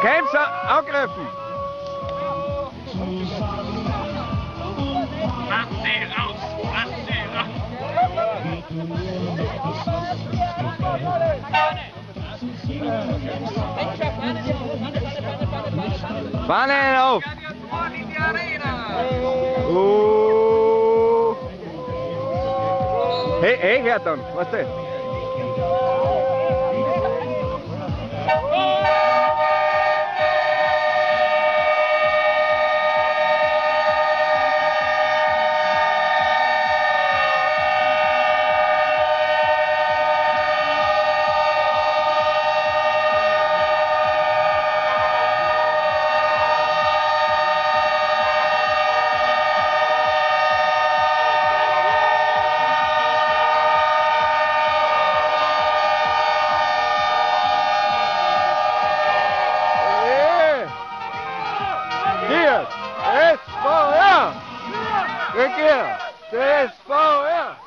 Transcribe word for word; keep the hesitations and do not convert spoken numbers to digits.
Camps angreifen! Lass sie raus! Lass sie raus! Fahnen auf! Oh. Hey, hey, Gerton, was ist das? S V R! Regier! S V R!